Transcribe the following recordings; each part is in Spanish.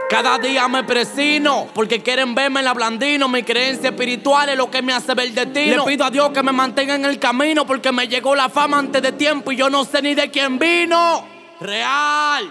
Cada día me presino porque quieren verme en la blandino. Mi creencia espiritual es lo que me hace ver destino. Le pido a Dios que me mantenga en el camino porque me llegó la fama antes de tiempo y yo no sé ni de quién vino. Real.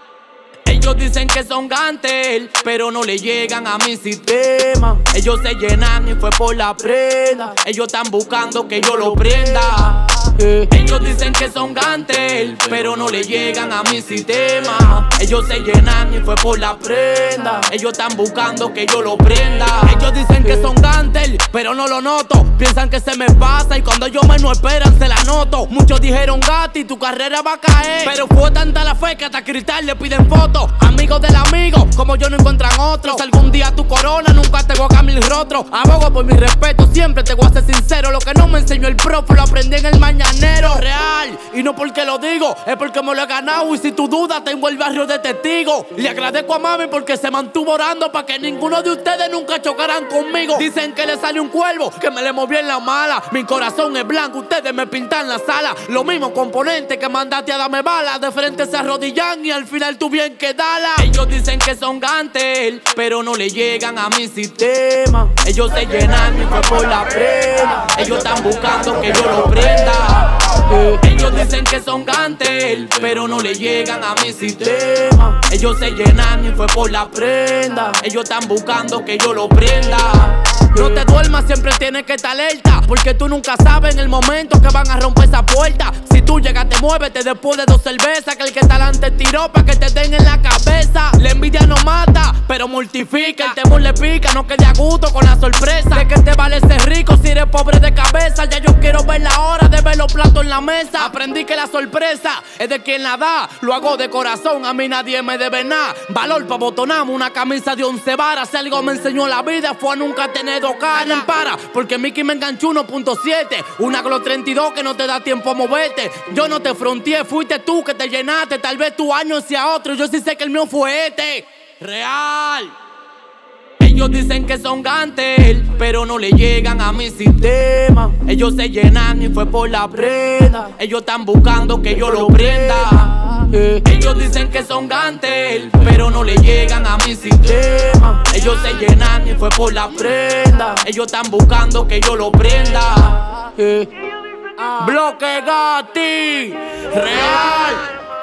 Ellos dicen que son gantel, pero no le llegan a mi sistema. Ellos se llenan y fue por la prenda. Ellos están buscando que yo lo prenda. Ellos dicen que son gantel, pero no le llegan a mi sistema. Ellos se llenan y fue por la prenda. Ellos están buscando que yo lo prenda. Ellos dicen que son gantel, pero no lo noto. Piensan que se me pasa y cuando ellos menos esperan se la noto. Muchos dijeron Gatti, tu carrera va a caer, pero fue tanta la fe que hasta Cristal le piden fotos. Amigos del amigo, como yo no encuentran otros. Si algún día tu corona, nunca te voy a cambiar el rostro. Abogo por mi respeto, siempre te voy a ser sincero. Lo que no me enseñó el profe lo aprendí en el mañanero. Real, y no porque lo digo, es porque me lo he ganado. Y si tu duda, tengo el barrio de testigo. Le agradezco a mami porque se mantuvo orando para que ninguno de ustedes nunca chocaran conmigo. Dicen que le sale un cuervo, que me le movió en la mala. Mi corazón es blanco, ustedes me pintan la sala. Lo mismo componente que mandaste a darme balas. De frente se arrodillan y al final tú bien que dala. Ellos dicen que son gantel, pero no le llegan a mi sistema. Ellos se llenan y fue por la prenda. Ellos están buscando que yo lo prenda. Ellos dicen que son gantel, pero no le llegan a mi sistema. Ellos se llenan y fue por la prenda. Ellos están buscando que yo lo prenda. No te duermas, siempre tienes que estar alerta, porque tú nunca sabes en el momento que van a romper esa puerta. Si tú llegaste, muévete después de 2 cervezas, que el que está delante tiró pa' que te den en la cabeza. La envidia no mata, pero mortifica. El temor le pica, no quede a gusto con la sorpresa de que te vale ser rico si eres pobre de cabeza. Ya yo quiero ver la hora de ver los platos en la mesa. Aprendí que la sorpresa es de quien la da. Lo hago de corazón, a mí nadie me debe nada. Valor pa' botonarme una camisa de 11 varas. Si algo me enseñó la vida fue a nunca tener cara. Para, porque Mickey me enganchó 1.7. Una Glock 32 que no te da tiempo a moverte. Yo no te fronteé, fuiste tú que te llenaste. Tal vez tu año sea otro, yo sí sé que el mío fue este. Real. Ellos dicen que son gantel, pero no le llegan a mi sistema. Ellos se llenan y fue por la prenda. Ellos están buscando que yo lo prenda. Ellos dicen que son gantel, pero no le llegan a mi sistema. Ellos se llenan y fue por la prenda. Ellos están buscando que yo lo prenda. Bloque Gatti, Real,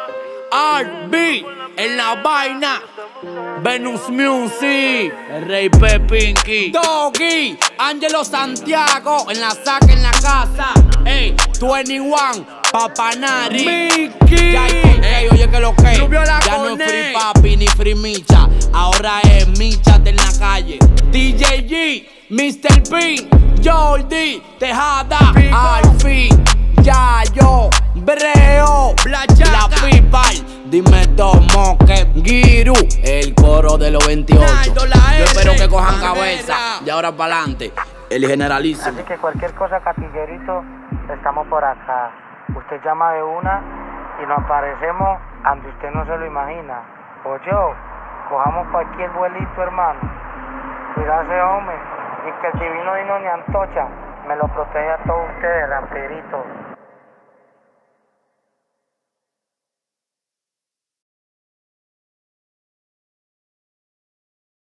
R.B. en la vaina. Venus Music, el Rey Pepinky, Doggy, Angelo Santiago, en la saca en la casa. 21, Papanari, Mickey. Oye que lo que ya no es Free Papi ni Free Micha, ahora es Micha en la calle. DJ G, Mr. P, Jordi, Tejada, Alfie, Yayo, Breo, La Pipal. Dime Tomo que Giru, el coro de los 28. Yo espero que cojan cabeza. Y ahora para adelante, el generalísimo. Así que cualquier cosa, Catillerito, estamos por acá. Usted llama de una y nos aparecemos donde usted no se lo imagina. O yo, cojamos cualquier vuelito, hermano. Cuídase, hombre. Y que el divino Dino ni Antocha me lo protege a todos ustedes, raperito.